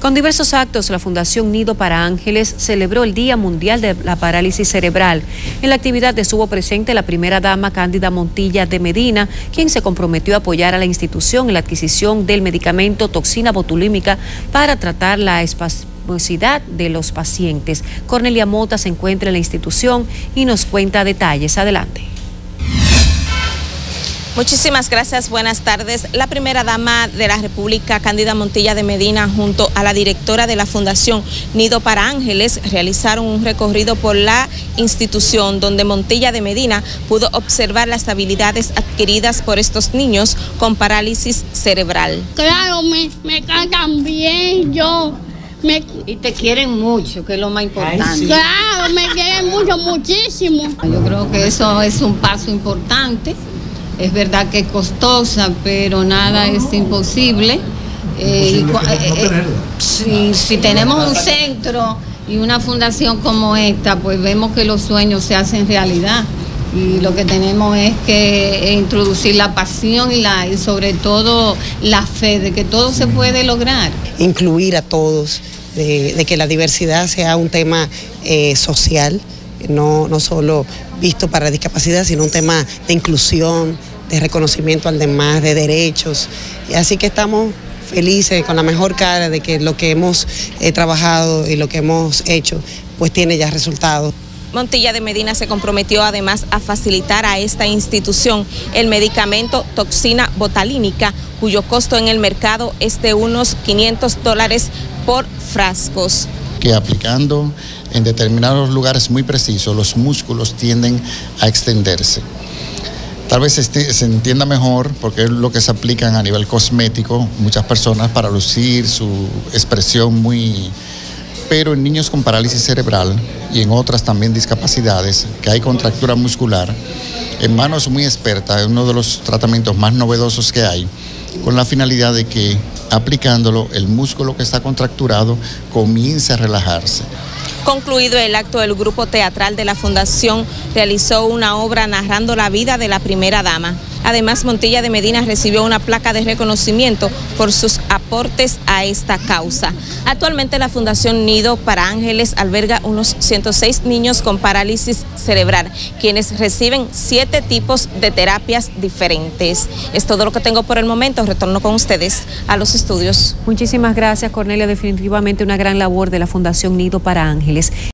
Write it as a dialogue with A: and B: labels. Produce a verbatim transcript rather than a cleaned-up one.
A: Con diversos actos, la Fundación Nido para Ángeles celebró el Día Mundial de la Parálisis Cerebral. En la actividad estuvo presente la primera dama Cándida Montilla de Medina, quien se comprometió a apoyar a la institución en la adquisición del medicamento toxina botulínica para tratar la espasmosidad de los pacientes. Cornelia Mota se encuentra en la institución y nos cuenta detalles. Adelante.
B: Muchísimas gracias, buenas tardes. La primera dama de la República, Cándida Montilla de Medina, junto a la directora de la Fundación Nido para Ángeles, realizaron un recorrido por la institución donde Montilla de Medina pudo observar las habilidades adquiridas por estos niños con parálisis cerebral.
C: Claro, me, me cantan bien, yo... Me...
D: Y te quieren mucho, que es lo más importante.
C: Ay, sí. Claro, me quieren mucho, muchísimo.
D: Yo creo que eso es un paso importante. Es verdad que es costosa, pero nada no, es imposible. Eh, y, eh, si, si tenemos un centro y una fundación como esta, pues vemos que los sueños se hacen realidad. Y lo que tenemos es que introducir la pasión y, la, y sobre todo la fe de que todo se puede lograr.
E: Incluir a todos, de, de que la diversidad sea un tema eh, social, no, no solo visto para la discapacidad, sino un tema de inclusión, de reconocimiento al demás, de derechos. Y así que estamos felices, con la mejor cara de que lo que hemos eh, trabajado y lo que hemos hecho, pues tiene ya resultados.
B: Montilla de Medina se comprometió además a facilitar a esta institución el medicamento toxina botulínica, cuyo costo en el mercado es de unos quinientos dólares por frascos.
F: Que aplicando en determinados lugares muy precisos, los músculos tienden a extenderse. Tal vez se, se entienda mejor porque es lo que se aplican a nivel cosmético muchas personas para lucir su expresión muy... Pero en niños con parálisis cerebral y en otras también discapacidades, que hay contractura muscular, en manos muy expertas, es uno de los tratamientos más novedosos que hay, con la finalidad de que aplicándolo el músculo que está contracturado comience a relajarse.
B: Concluido el acto, el grupo teatral de la Fundación realizó una obra narrando la vida de la primera dama. Además, Montilla de Medina recibió una placa de reconocimiento por sus aportes a esta causa. Actualmente la Fundación Nido para Ángeles alberga unos ciento seis niños con parálisis cerebral, quienes reciben siete tipos de terapias diferentes. Es todo lo que tengo por el momento. Retorno con ustedes a los estudios.
A: Muchísimas gracias, Cornelia. Definitivamente una gran labor de la Fundación Nido para Ángeles.